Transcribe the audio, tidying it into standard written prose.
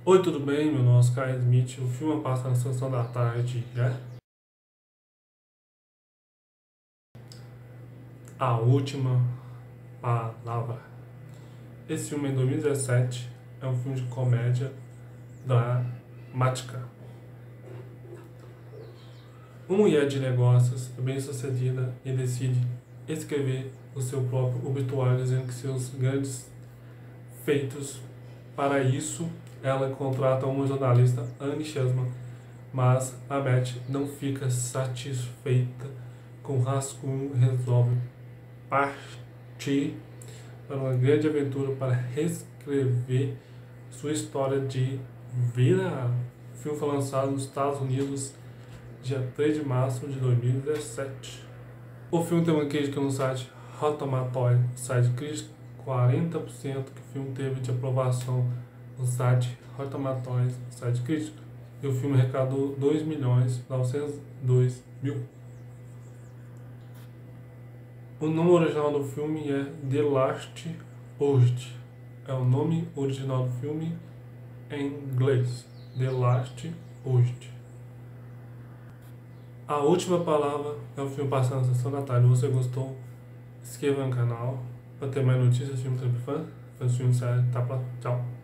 Oi, tudo bem? Meu nome é Oscar Smith. O filme passa na sessão da tarde, né? A Última Palavra. Esse filme é em 2017, é um filme de comédia dramática. Uma mulher de negócios bem-sucedida e decide escrever o seu próprio obituário dizendo que seus grandes feitos. Para isso, ela contrata uma jornalista, Anne Chesman, mas a Matt não fica satisfeita com o rascunho e resolve partir para uma grande aventura para reescrever sua história de vida. O filme foi lançado nos Estados Unidos dia 3 de março de 2017. O filme tem uma crítica no site Rotten Tomatoes, site crítico 40% que o filme teve de aprovação no site Rotten Tomatoes, site crítico. E o filme arrecadou 2.902.000. O nome original do filme é The Last Word. É o nome original do filme em inglês. The Last Word. A Última Palavra é um filme passando na sessão da tarde. Se você gostou, inscreva no canal para ter mais notícias de filme sobre fã. Fã de filme sério. Tá, tchau.